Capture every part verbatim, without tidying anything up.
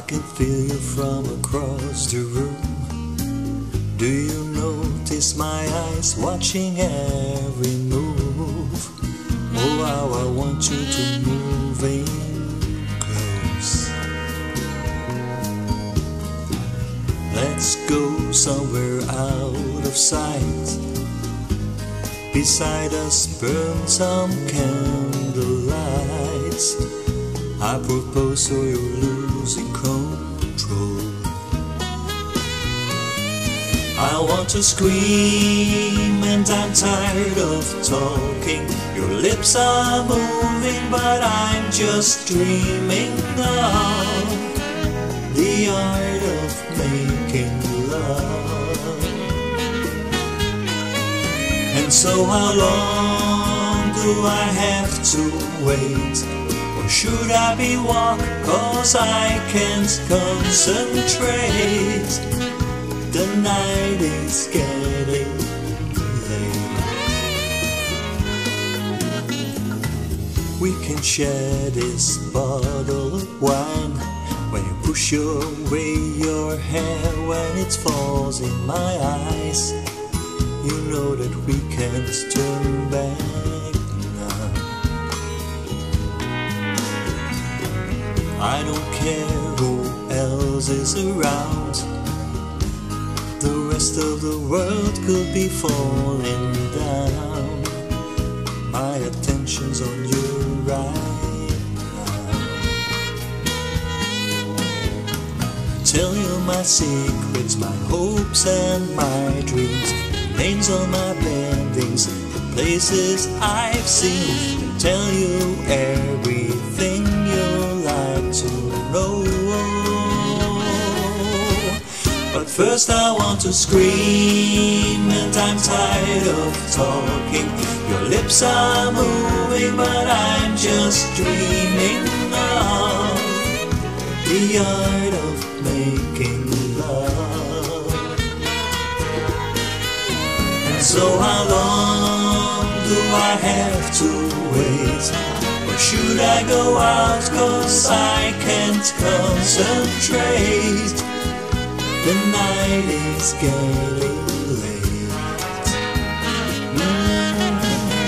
can feel you from across the room. Do you notice my eyes watching every move? Oh, how I want you to move in close. Let's go somewhere out of sight. Beside us burn some candlelights. I propose so you're losing control. I want to scream and I'm tired of talking. Your lips are moving but I'm just dreaming of the art of making love. And so how long do I have to wait? Or should I be walk? Cause I can't concentrate. The night is getting late. We can share this bottle of wine. When you push away your hair when it falls in my eyes, you know that we can't turn back now. I don't care who else is around. The rest of the world could be falling down. My attention's on you right now. Tell you my secrets, my hopes and my dreams, names on my paintings, the places I've seen. Tell you everything you like to know. But first I want to scream and I'm tired of talking. Your lips are moving but I'm just dreaming of the art of making love. And so how long do I have to wait? Or should I go out cause I can't concentrate? The night is getting late. Mm-hmm.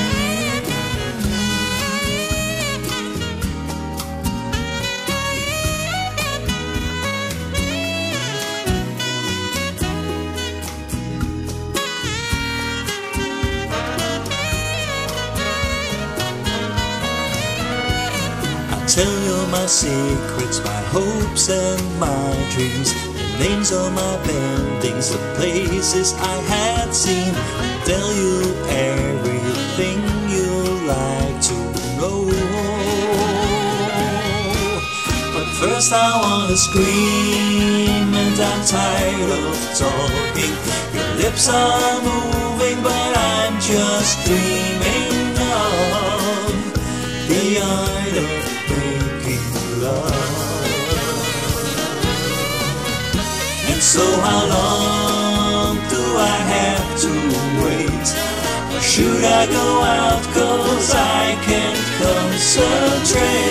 I tell you my secrets, my hopes and my dreams, names on my paintings, the places I had seen. Tell you everything you like to know. But first I wanna scream and I'm tired of talking. Your lips are moving but I'm just dreaming of the art of making love. So how long do I have to wait? Or should I go out cause I can't concentrate?